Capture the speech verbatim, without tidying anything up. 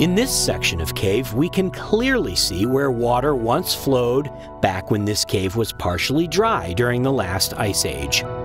In this section of cave, we can clearly see where water once flowed back when this cave was partially dry during the last ice age.